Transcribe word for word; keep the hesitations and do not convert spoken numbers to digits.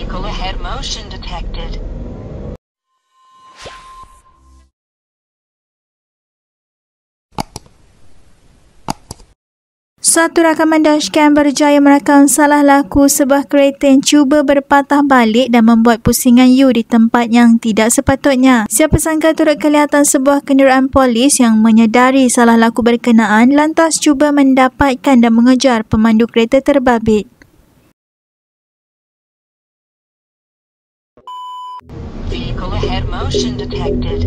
Vehicle ahead motion detected. Satu rakaman dashcam berjaya merakam salah laku sebuah kereta yang cuba berpatah balik dan membuat pusingan U di tempat yang tidak sepatutnya. Siapa sangka turut kelihatan sebuah kenderaan polis yang menyedari salah laku berkenaan lantas cuba mendapatkan dan mengejar pemandu kereta terbabit. Vehicle ahead motion detected.